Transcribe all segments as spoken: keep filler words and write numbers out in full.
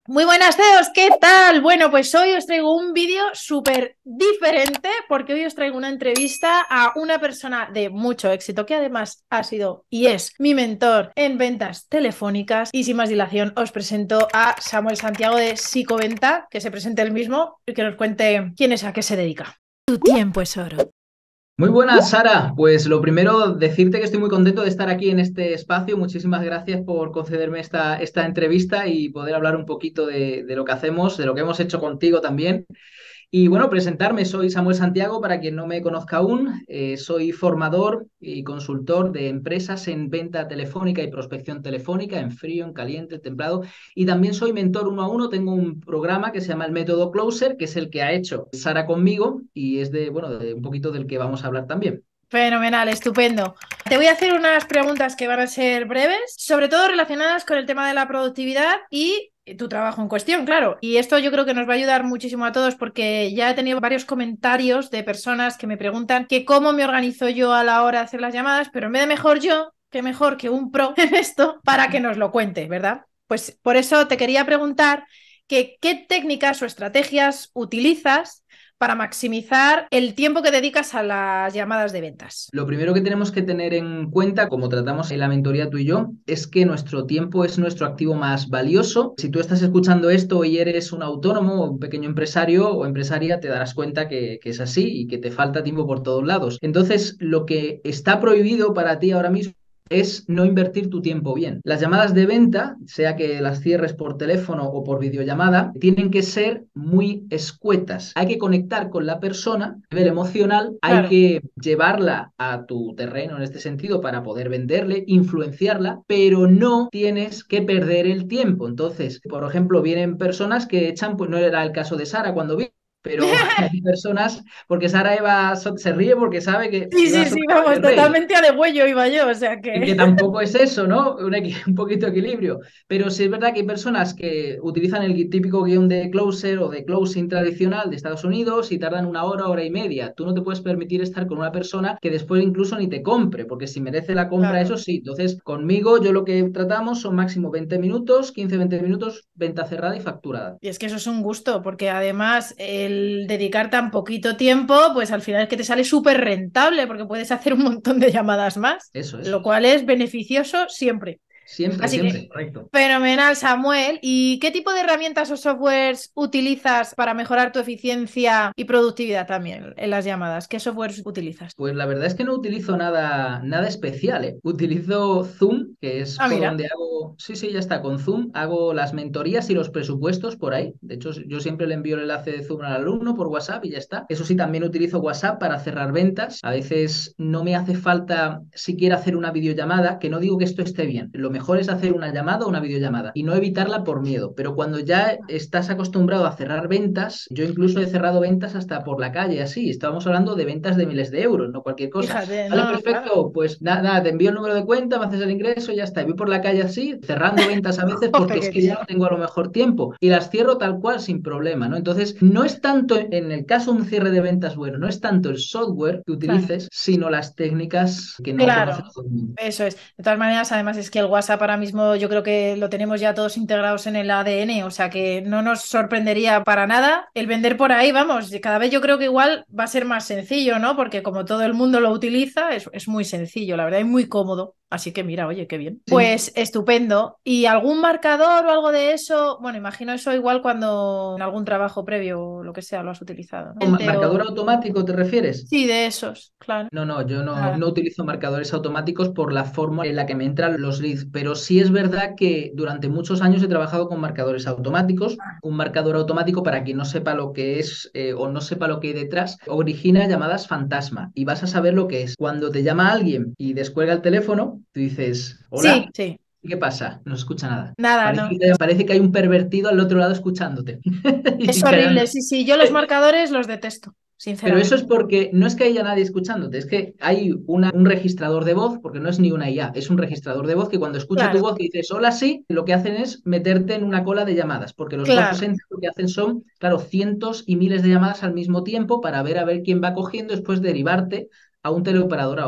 Muy buenas, Teos, ¿qué tal? Bueno, pues hoy os traigo un vídeo súper diferente porque hoy os traigo una entrevista a una persona de mucho éxito que además ha sido y es mi mentor en ventas telefónicas y sin más dilación os presento a Samuel Santiago de Psicoventa, que se presente él mismo y que nos cuente quién es, a qué se dedica. Tu tiempo es oro. Muy buenas, Sara. Pues lo primero, decirte que estoy muy contento de estar aquí en este espacio. Muchísimas gracias por concederme esta, esta entrevista y poder hablar un poquito de, de lo que hacemos, de lo que hemos hecho contigo también. Y bueno, presentarme, soy Samuel Santiago, para quien no me conozca aún. Eh, soy formador y consultor de empresas en venta telefónica y prospección telefónica, en frío, en caliente, en templado. Y también soy mentor uno a uno. Tengo un programa que se llama el Método Closer, que es el que ha hecho Sara conmigo y es de, bueno, de un poquito del que vamos a hablar también. Fenomenal, estupendo. Te voy a hacer unas preguntas que van a ser breves, sobre todo relacionadas con el tema de la productividad y tu trabajo en cuestión, claro. Y esto yo creo que nos va a ayudar muchísimo a todos porque ya he tenido varios comentarios de personas que me preguntan que cómo me organizo yo a la hora de hacer las llamadas, pero en vez de mejor yo, qué mejor que un pro en esto para que nos lo cuente, ¿verdad? Pues por eso te quería preguntar que qué técnicas o estrategias utilizas para maximizar el tiempo que dedicas a las llamadas de ventas. Lo primero que tenemos que tener en cuenta, como tratamos en la mentoría tú y yo, es que nuestro tiempo es nuestro activo más valioso. Si tú estás escuchando esto y eres un autónomo o un pequeño empresario o empresaria, te darás cuenta que, que es así y que te falta tiempo por todos lados. Entonces, lo que está prohibido para ti ahora mismo es no invertir tu tiempo bien. Las llamadas de venta, sea que las cierres por teléfono o por videollamada, tienen que ser muy escuetas. Hay que conectar con la persona a nivel emocional, hay Claro. que llevarla a tu terreno en este sentido para poder venderle, influenciarla, pero no tienes que perder el tiempo. Entonces, por ejemplo, vienen personas que echan, pues no era el caso de Sara cuando vi, pero hay personas, porque Sara Eva so- se ríe porque sabe que Sí, iba a sí, sí, soltar vamos, el rey. totalmente a de huello iba yo, o sea Y que que... tampoco es eso, ¿no? Un, equi- un poquito de equilibrio. Pero sí es verdad que hay personas que utilizan el gui- típico guión de closer o de closing tradicional de Estados Unidos y tardan una hora, hora y media. Tú no te puedes permitir estar con una persona que después incluso ni te compre, porque si merece la compra, Claro. eso sí. Entonces, conmigo, yo lo que tratamos son máximo veinte minutos, quince veinte minutos, venta cerrada y facturada. Y es que eso es un gusto, porque además el dedicar tan poquito tiempo, pues al final es que te sale súper rentable, porque puedes hacer un montón de llamadas más, Eso es. lo cual es beneficioso siempre. Siempre, Así siempre, que, correcto. fenomenal, Samuel. ¿Y qué tipo de herramientas o softwares utilizas para mejorar tu eficiencia y productividad también en las llamadas? ¿Qué softwares utilizas? Pues la verdad es que no utilizo nada, nada especial, ¿eh? Utilizo Zoom, que es Ah, por mira. donde hago, sí, sí, ya está, con Zoom hago las mentorías y los presupuestos por ahí. De hecho, yo siempre le envío el enlace de Zoom al alumno por WhatsApp y ya está. Eso sí, también utilizo WhatsApp para cerrar ventas. A veces no me hace falta siquiera hacer una videollamada, que no digo que esto esté bien. Lo mejor es hacer una llamada o una videollamada y no evitarla por miedo. Pero cuando ya estás acostumbrado a cerrar ventas, yo incluso he cerrado ventas hasta por la calle, así. Estábamos hablando de ventas de miles de euros, no cualquier cosa. Fíjate, Vale, no, no, claro. perfecto, pues nada, nada, te envío el número de cuenta, me haces el ingreso y ya está. Y voy por la calle así, cerrando ventas a veces porque Jope, es qué que ya bien. no tengo a lo mejor tiempo y las cierro tal cual sin problema, ¿no? Entonces, no es tanto, en el caso de un cierre de ventas bueno, no es tanto el software que Claro. utilices, sino las técnicas que no conoces Claro, todo el mundo. eso es. De todas maneras, además es que el WhatsApp ahora mismo yo creo que lo tenemos ya todos integrados en el A D N, o sea que no nos sorprendería para nada el vender por ahí, vamos, y cada vez yo creo que igual va a ser más sencillo, ¿no? Porque como todo el mundo lo utiliza, es, es muy sencillo, la verdad, y muy cómodo. Así que mira, oye, qué bien. Sí. Pues estupendo. ¿Y algún marcador o algo de eso? Bueno, imagino eso igual cuando en algún trabajo previo o lo que sea lo has utilizado, ¿no? ¿O ma- Gente marcador o- automático te refieres? Sí, de esos, claro. No, no, yo no, Nada. no utilizo marcadores automáticos por la forma en la que me entran los leads, pero sí es verdad que durante muchos años he trabajado con marcadores automáticos. Un marcador automático, para quien no sepa lo que es eh, o no sepa lo que hay detrás, origina llamadas fantasma y vas a saber lo que es. Cuando te llama alguien y descuelga el teléfono, tú dices, Sí, hola, sí. ¿y qué pasa? No se escucha nada. Nada, Parece no. que, parece que hay un pervertido al otro lado escuchándote Es y horrible, callando. sí, sí, yo los marcadores los detesto, Pero eso es sinceramente. porque no es que haya nadie escuchándote, es que hay una- un registrador de voz, porque no es ni una I A, es un registrador de voz que cuando escucha tu Claro, voz que dices hola sí, lo que hacen es meterte en una cola de llamadas, porque los call claro, centers lo que hacen son, claro, cientos y miles de llamadas al mismo tiempo para ver a ver quién va cogiendo, después derivarte a un teleoperador a otro.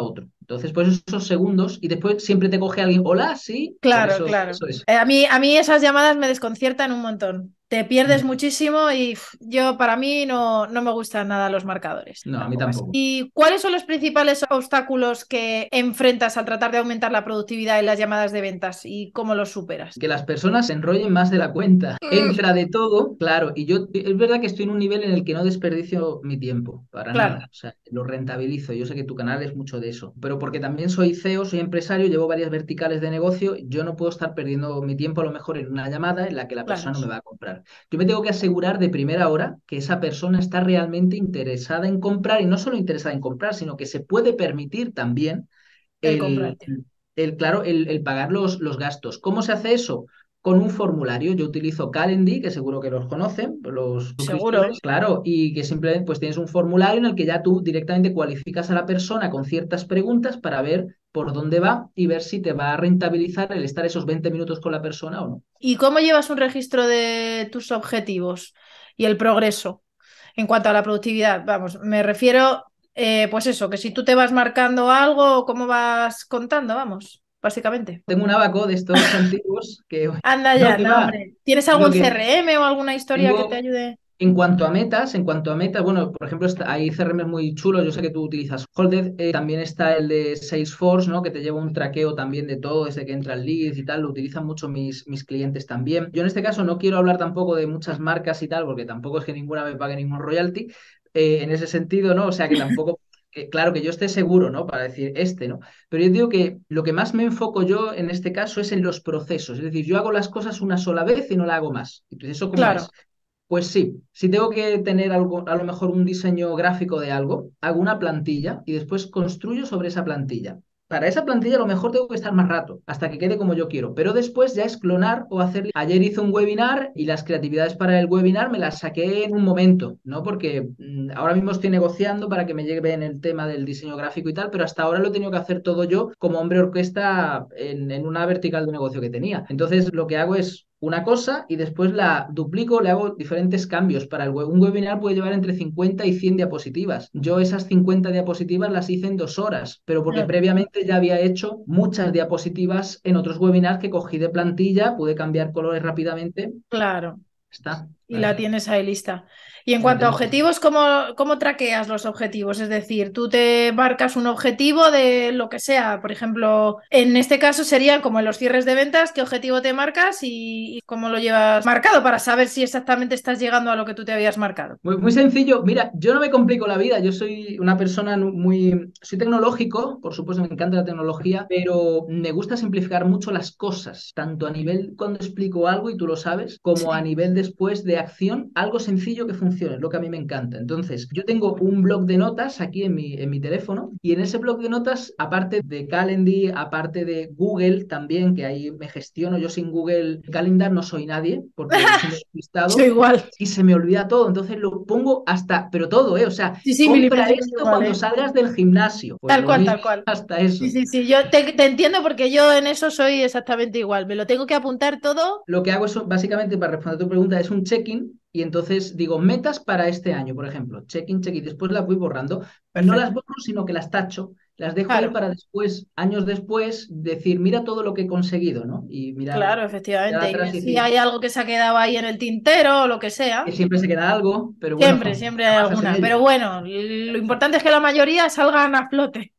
Entonces, pues esos segundos y después siempre te coge alguien, hola, sí, por Claro, eso, claro. eso es. Eh, a mí, a mí esas llamadas me desconciertan un montón. Te pierdes muchísimo y uf, yo para mí no, no me gustan nada los marcadores. No, a mí Tampoco así. tampoco. ¿Y cuáles son los principales obstáculos que enfrentas al tratar de aumentar la productividad en las llamadas de ventas y cómo los superas? Que las personas se enrollen más de la cuenta. Mm, Entra de todo, claro, y yo es verdad que estoy en un nivel en el que no desperdicio mi tiempo, para claro, nada. O sea, lo rentabilizo. Yo sé que tu canal es mucho de eso, pero porque también soy C E O, soy empresario, llevo varias verticales de negocio, yo no puedo estar perdiendo mi tiempo a lo mejor en una llamada en la que la claro, persona no me va a comprar. Yo me tengo que asegurar de primera hora que esa persona está realmente interesada en comprar y no solo interesada en comprar, sino que se puede permitir también el el, comprarte. el claro, el, el pagar los, los gastos. ¿Cómo se hace eso? Con un formulario. Yo utilizo Calendly, que seguro que los conocen, los Seguro. suscriptores, claro, y que simplemente pues tienes un formulario en el que ya tú directamente cualificas a la persona con ciertas preguntas para ver por dónde va y ver si te va a rentabilizar el estar esos veinte minutos con la persona o no. ¿Y cómo llevas un registro de tus objetivos y el progreso en cuanto a la productividad? Vamos, me refiero, eh, pues eso, que si tú te vas marcando algo, ¿cómo vas contando? Vamos, básicamente. Tengo un abaco de estos antiguos que, Anda no, ya, que no, va, hombre. ¿Tienes lo algún que C R M o alguna historia que te tengo. ayude? En cuanto a metas, en cuanto a metas, bueno, por ejemplo, está- hay C R Ms muy chulos, yo sé que tú utilizas Holded, eh, también está el de Salesforce, ¿no? Que te lleva un traqueo también de todo, desde que entran leads y tal, lo utilizan mucho mis, mis clientes también. Yo en este caso no quiero hablar tampoco de muchas marcas y tal, porque tampoco es que ninguna me pague ningún royalty, eh, en ese sentido, ¿no? O sea que tampoco, que, claro, que yo esté seguro, ¿no? Para decir este, ¿no? Pero yo digo que lo que más me enfoco yo en este caso es en los procesos, es decir, yo hago las cosas una sola vez y no la hago más. Entonces, ¿eso cómo Claro, es? Pues sí, si tengo que tener algo, a lo mejor un diseño gráfico de algo, hago una plantilla y después construyo sobre esa plantilla. Para esa plantilla a lo mejor tengo que estar más rato, hasta que quede como yo quiero, pero después ya es clonar o hacer... Ayer hice un webinar y las creatividades para el webinar me las saqué en un momento, ¿no? Porque mm, ahora mismo estoy negociando para que me lleve en el tema del diseño gráfico y tal, pero hasta ahora lo he tenido que hacer todo yo como hombre orquesta en, en una vertical de negocio que tenía. Entonces lo que hago es una cosa y después la duplico, le hago diferentes cambios. Para el web. Un webinar puede llevar entre cincuenta y cien diapositivas. Yo esas cincuenta diapositivas las hice en dos horas, pero porque claro, previamente ya había hecho muchas diapositivas en otros webinars que cogí de plantilla, pude cambiar colores rápidamente. claro. Está, Y la ahí, tienes ahí lista. Y en ahí la cuanto a tengo. objetivos, ¿cómo, cómo traqueas los objetivos? Es decir, tú te marcas un objetivo de lo que sea. Por ejemplo, en este caso serían como en los cierres de ventas, ¿qué objetivo te marcas y, y cómo lo llevas marcado para saber si exactamente estás llegando a lo que tú te habías marcado? Muy, muy sencillo. Mira, yo no me complico la vida. Yo soy una persona nu- muy... Soy tecnológico, por supuesto, me encanta la tecnología, pero me gusta simplificar mucho las cosas, tanto a nivel cuando explico algo, y tú lo sabes, como a Sí. nivel después de acción, algo sencillo que funcione, es lo que a mí me encanta. Entonces, yo tengo un blog de notas aquí en mi, en mi teléfono, y en ese blog de notas, aparte de Calendly, aparte de Google también, que ahí me gestiono, yo sin Google Calendar no soy nadie, porque soy un Yo despistado igual. y se me olvida todo, entonces lo pongo hasta, pero todo, ¿eh? O sea, Sí, sí, mil y compra principio esto igual, cuando ¿eh? salgas del gimnasio. Pues Tal lo cual, mismo, tal cual. hasta Sí, eso. sí, sí, yo te, te entiendo porque yo en eso soy exactamente igual. Me lo tengo que apuntar todo. Lo que hago es, básicamente, para responder a tu pregunta, es un check-in y entonces digo metas para este año, por ejemplo, check-in, check-in, después las voy borrando. No las Perfecto. borro, sino que las tacho, las dejo ahí Claro. para después, años después, decir, mira todo lo que he conseguido, ¿no? Y mirar, Claro, mirar efectivamente. Y atrás ver y si decir, hay algo que se ha quedado ahí en el tintero o lo que que sea. siempre se queda algo, pero bueno, Siempre, siempre hay trabajas en alguna. ello. Pero bueno, lo importante es que la mayoría salgan a flote.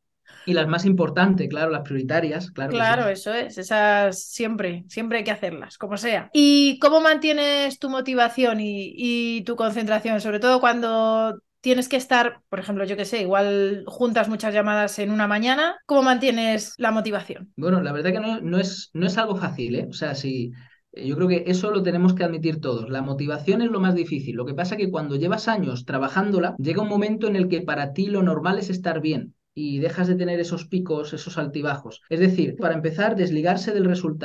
Y las más importantes, claro, las prioritarias, claro que sí. Claro, eso es. Esas siempre, siempre hay que hacerlas, como sea. ¿Y cómo mantienes tu motivación y, y tu concentración? Sobre todo cuando tienes que estar, por ejemplo, yo qué sé, igual juntas muchas llamadas en una mañana. ¿Cómo mantienes la motivación? Bueno, la verdad que no, no es, no es algo fácil, ¿eh? O sea, sí, eh, yo creo que eso lo tenemos que admitir todos. La motivación es lo más difícil. Lo que pasa es que cuando llevas años trabajándola, llega un momento en el que para ti lo normal es estar bien y dejas de tener esos picos, esos altibajos. Es decir, para empezar, desligarse del resultado.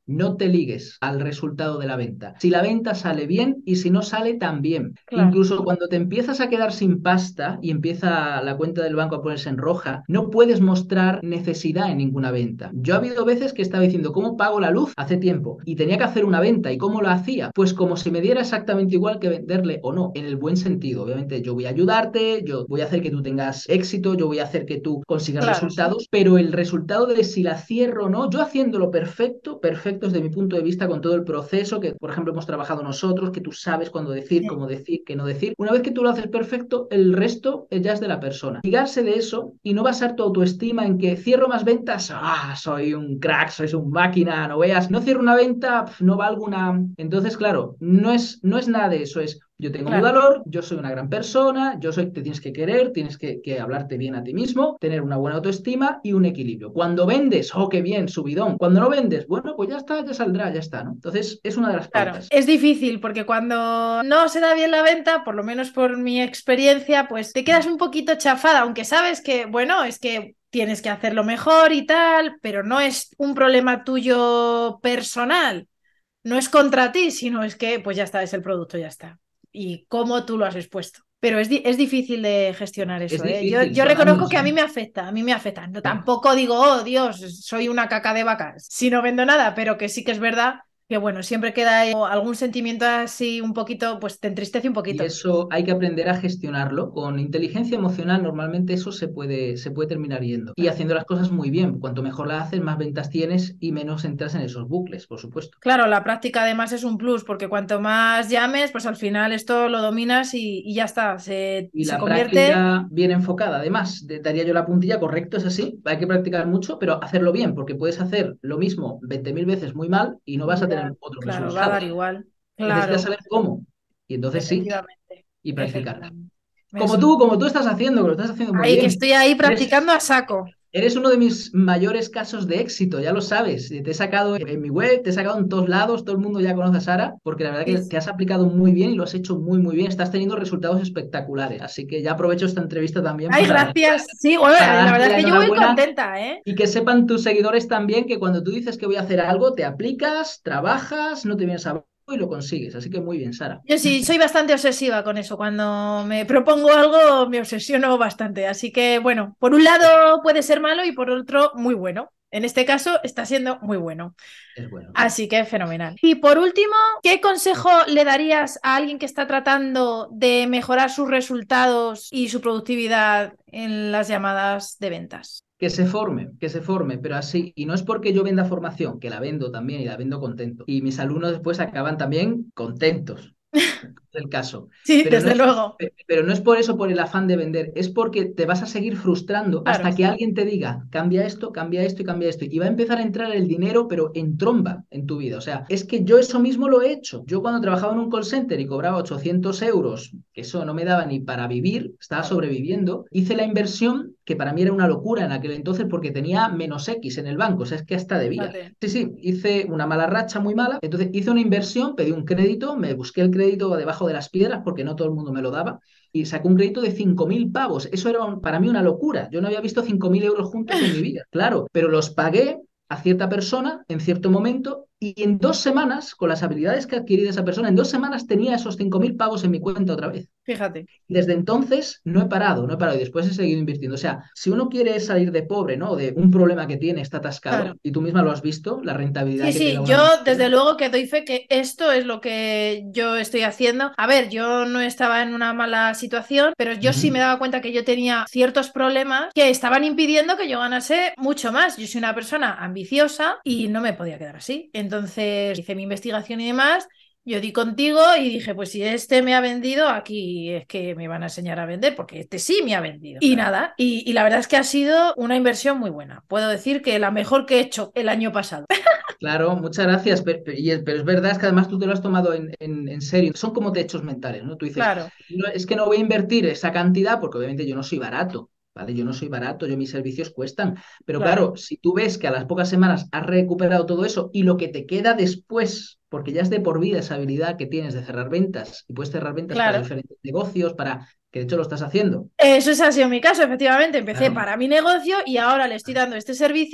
no te ligues al resultado de la venta. Si la venta sale bien y si no sale, también. Claro, Incluso cuando te empiezas a quedar sin pasta y empieza la cuenta del banco a ponerse en roja, no puedes mostrar necesidad en ninguna venta. Yo ha habido veces que estaba diciendo, ¿cómo pago la luz? Hace tiempo. Y tenía que hacer una venta. ¿Y cómo lo hacía? Pues como si me diera exactamente igual que venderle o no, en el buen sentido. Obviamente yo voy a ayudarte, yo voy a hacer que tú tengas éxito, yo voy a hacer que tú consigas claro. resultados, pero el resultado de si la cierro o no, yo haciéndolo perfecto, perfecto desde mi punto de vista con todo el proceso que, por ejemplo, hemos trabajado nosotros, que tú sabes cuándo decir, Sí, cómo decir, qué no decir. Una vez que tú lo haces perfecto, el resto ya es de la persona. Ligarse de eso y no basar tu autoestima en que cierro más ventas, ah, soy un crack, soy un máquina, no veas, no cierro una venta, pf, no valgo una. Entonces, claro, no es, no es nada de eso, es yo tengo mi claro. valor, yo soy una gran persona, yo soy, te tienes que querer, tienes que, que hablarte bien a ti mismo, tener una buena autoestima y un equilibrio. Cuando vendes, oh, qué bien, subidón. Cuando no vendes, bueno, pues ya está, ya saldrá, ya está, ¿no? Entonces, es una de las Claro, pautas. es difícil porque cuando no se da bien la venta, por lo menos por mi experiencia, pues te quedas un poquito chafada, aunque sabes que, bueno, es que tienes que hacerlo mejor y tal, pero no es un problema tuyo personal, no es contra ti, sino es que, pues ya está, es el producto, ya está. Y cómo tú lo has expuesto. Pero es, di- es difícil de gestionar Es eso, ¿eh? Yo, difícil, yo son reconozco años, que a ¿eh? mí me afecta, a mí me afecta. No, Ya. tampoco digo, oh Dios, soy una caca de vacas, si no vendo nada, pero que sí que es verdad que bueno, siempre queda ahí algún sentimiento así un poquito, pues te entristece un Y poquito. eso hay que aprender a gestionarlo. Con inteligencia emocional normalmente eso se puede, se puede terminar yendo. Y Claro. haciendo las cosas muy bien. Cuanto mejor las haces, más ventas tienes y menos entras en esos bucles, por supuesto. Claro, la práctica además es un plus, porque cuanto más llames, pues al final esto lo dominas y, y ya está, se, Y se la convierte. práctica bien enfocada, además, de- daría yo la puntilla, correcto, es así. Hay que practicar mucho, pero hacerlo bien, porque puedes hacer lo mismo veinte mil veces muy mal y no vas Y a tener ya, otros claro, va a dar resultados. igual. Necesitas Claro, saber cómo. Y entonces sí, efectivamente, y practicar. efectivamente. Como Eso. tú, como tú estás haciendo, que lo estás haciendo muy Ahí que bien. estoy ahí Eres practicando a saco. Eres uno de mis mayores casos de éxito, ya lo sabes. Te he sacado en mi web, te he sacado en todos lados, todo el mundo ya conoce a Sara, porque la verdad Sí, que te sí. has aplicado muy bien y lo has hecho muy, muy bien. Estás teniendo resultados espectaculares. Así que ya aprovecho esta entrevista también Ay, para, gracias. Sí, bueno, para la verdad darte es la que yo voy enhorabuena contenta, ¿eh? y que sepan tus seguidores también que cuando tú dices que voy a hacer algo, te aplicas, trabajas, no te vienes abajo y lo consigues. Así que muy bien, Sara. Yo sí, soy bastante obsesiva con eso. Cuando me propongo algo, me obsesiono bastante. Así que, bueno, por un lado puede ser malo y por otro muy bueno. En este caso está siendo muy bueno. Es bueno, sí. Así que fenomenal. Y por último, ¿qué consejo le darías a alguien que está tratando de mejorar sus resultados y su productividad en las llamadas de ventas? Que se forme, que se forme, pero así, y no es porque yo venda formación, que la vendo también y la vendo contento. Y mis alumnos después acaban también contentos, es el caso. Sí, Pero no desde es, luego. pero no es por eso, por el afán de vender, es porque te vas a seguir frustrando Claro, hasta que alguien te diga, cambia esto, cambia esto y cambia esto. Y va a empezar a entrar el dinero, pero en tromba en tu vida. O sea, es que yo eso mismo lo he hecho. Yo cuando trabajaba en un call center y cobraba ochocientos euros, que eso no me daba ni para vivir, estaba claro, sobreviviendo, hice la inversión, que para mí era una locura en aquel entonces porque tenía menos X en el banco, o sea, es que hasta debía. fíjate. Sí, sí, hice una mala racha muy mala, entonces hice una inversión, pedí un crédito, me busqué el crédito debajo de las piedras porque no todo el mundo me lo daba y saqué un crédito de cinco mil pavos. Eso era un- para mí una locura. Yo no había visto cinco mil euros juntos en mi vida, claro, pero los pagué a cierta persona en cierto momento y en dos semanas, con las habilidades que adquirí de esa persona, en dos semanas tenía esos cinco mil pavos en mi cuenta otra vez. Fíjate. Desde entonces no he parado, no he parado y después he seguido invirtiendo. O sea, si uno quiere salir de pobre, ¿no? De un problema que tiene, está Claro. atascado, y tú misma lo has visto, la rentabilidad Sí, que te da sí, una yo mensualidad. desde luego que doy fe que esto es lo que yo estoy haciendo. A ver, yo no estaba en una mala situación, pero yo sí me Ujú. daba cuenta que yo tenía ciertos problemas que estaban impidiendo que yo ganase mucho más. Yo soy una persona ambiciosa y no me podía quedar así. Entonces hice mi investigación y demás. Yo di contigo y dije, pues si este me ha vendido, aquí es que me van a enseñar a vender, porque este sí me ha vendido. Y Claro. nada, y, y la verdad es que ha sido una inversión muy buena. Puedo decir que la mejor que he hecho el año pasado. Claro, muchas gracias, pero, pero, y es, pero es verdad es que además tú te lo has tomado en, en- en serio. Son como techos mentales, ¿no? Tú dices, Claro, "No, es que no voy a invertir esa cantidad porque obviamente yo no soy barato, ¿vale? Yo no soy barato, yo mis servicios cuestan. Pero claro, claro, si tú ves que a las pocas semanas has recuperado todo eso y lo que te queda después, porque ya es de por vida esa habilidad que tienes de cerrar ventas y puedes cerrar ventas para claro. diferentes negocios, para que de hecho lo estás haciendo. Eso ese ha sido mi caso, efectivamente. Empecé Claro. para mi negocio y ahora le estoy dando este servicio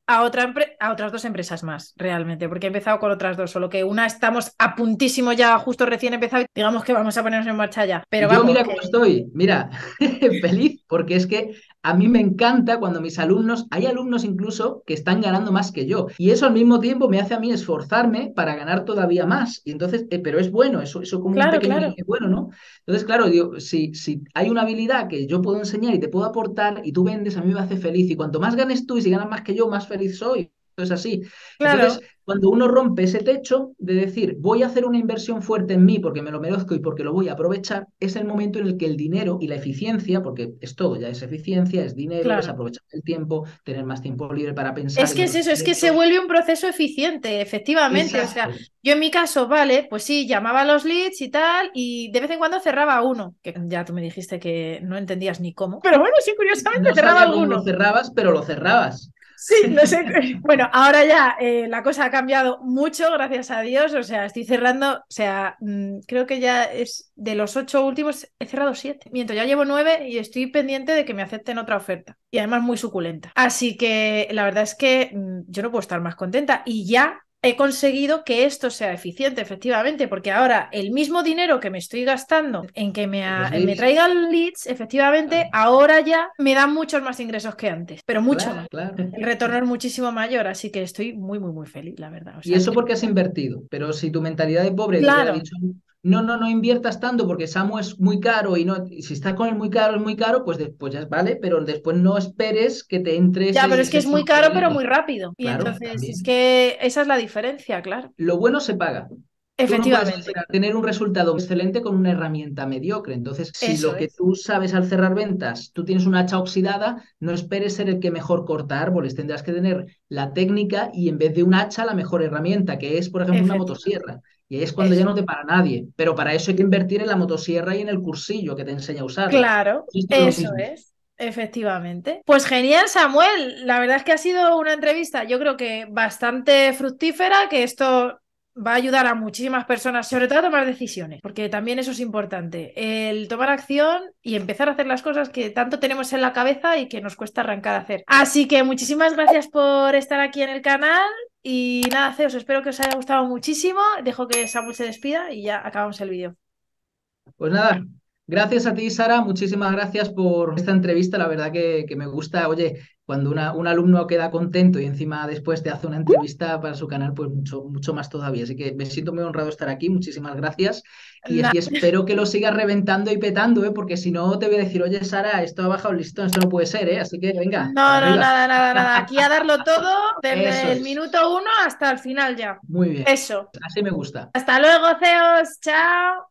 a, otra empre- a otras dos empresas más, realmente, porque he empezado con otras dos, solo que una estamos a puntísimo ya, justo recién empezado, y digamos que vamos a ponernos en marcha ya. Pero Y yo vamos, mira cómo que estoy, mira, feliz, porque es que a mí me encanta cuando mis alumnos, hay alumnos incluso que están ganando más que yo, y eso al mismo tiempo me hace a mí esforzarme para ganar todavía más. Y entonces, eh, pero es bueno, eso, eso como un claro, pequeño claro, niño bueno, ¿no? Entonces, claro, digo, si, si hay una habilidad que yo puedo enseñar y te puedo aportar y tú vendes, a mí me hace feliz. Y cuanto más ganes tú y si ganas más que yo, más feliz soy. Eso es así. Entonces, claro, cuando uno rompe ese techo de decir, voy a hacer una inversión fuerte en mí porque me lo merezco y porque lo voy a aprovechar, es el momento en el que el dinero y la eficiencia, porque es todo, ya es eficiencia, es dinero, es claro. aprovechar el tiempo, tener más tiempo libre para pensar Es en que es otros eso, es que se proyectos. vuelve un proceso eficiente, efectivamente. O sea, Exacto. yo en mi caso, vale, pues sí, llamaba a los leads y tal, y de vez en cuando cerraba uno, que ya tú me dijiste que no entendías ni cómo. Pero bueno, sí, curiosamente No cerraba sabía cómo lo alguno. cerrabas, pero lo cerrabas. Sí, no sé. Bueno, ahora ya eh, la cosa ha cambiado mucho, gracias a Dios. O sea, estoy cerrando, o sea, mm, creo que ya es de los ocho últimos, he cerrado siete. Miento, ya llevo nueve y estoy pendiente de que me acepten otra oferta. Y además muy suculenta. Así que la verdad es que mm, yo no puedo estar más contenta. Y ya he conseguido que esto sea eficiente, efectivamente, porque ahora el mismo dinero que me estoy gastando en que me, En a- los me leads. traigan leads, efectivamente, Claro, ahora ya me dan muchos más ingresos que antes, pero mucho claro, más. claro. El retorno es muchísimo mayor, así que estoy muy, muy, muy feliz, la verdad. O Y sea, eso estoy... porque has invertido. Pero si tu mentalidad de pobre te hubiera Claro, dicho, no, no, no inviertas tanto porque Samu es muy caro y no, y si estás con él muy caro, es muy caro, pues después ya vale, pero después no esperes que te entre ya, pero ese, es que ese es muy chorro de caro, pero dinero. muy rápido. Y Claro, entonces es también. que esa es la diferencia, claro. Lo bueno se paga. Tú no puedes Efectivamente, esperar tener un resultado excelente con una herramienta mediocre. Entonces, si eso lo que es. tú sabes al cerrar ventas, tú tienes una hacha oxidada, no esperes ser el que mejor corta árboles. Tendrás que tener la técnica y en vez de un hacha, la mejor herramienta, que es, por ejemplo, una Efectivamente. motosierra. Y ahí es cuando ya Eso. no te para nadie. Pero para eso hay que invertir en la motosierra y en el cursillo que te enseña a usarla. Claro, Esto es lo eso mismo. es. Efectivamente. Pues genial, Samuel. La verdad es que ha sido una entrevista, yo creo que bastante fructífera, que esto va a ayudar a muchísimas personas, sobre todo a tomar decisiones, porque también eso es importante, el tomar acción y empezar a hacer las cosas que tanto tenemos en la cabeza y que nos cuesta arrancar a hacer. Así que muchísimas gracias por estar aquí en el canal y nada, Ceos, espero que os haya gustado muchísimo. Dejo que Samuel se despida y ya acabamos el vídeo. Pues nada, gracias a ti, Sara. Muchísimas gracias por esta entrevista. La verdad que, que me gusta, oye, cuando una- un alumno queda contento y encima después te hace una entrevista para su canal, pues mucho, mucho más todavía. Así que me siento muy honrado de estar aquí. Muchísimas gracias. Y, es- Na- y espero que lo sigas reventando y petando, ¿eh? Porque si no, te voy a decir, oye, Sara, esto ha bajado el listón, esto no puede ser, ¿eh? Así que venga, para No, no, arriba. nada, nada, nada. Aquí a darlo todo Eso desde el es. minuto uno hasta el final ya. Muy bien. Eso. Así me gusta. Hasta luego, Ceos. Chao.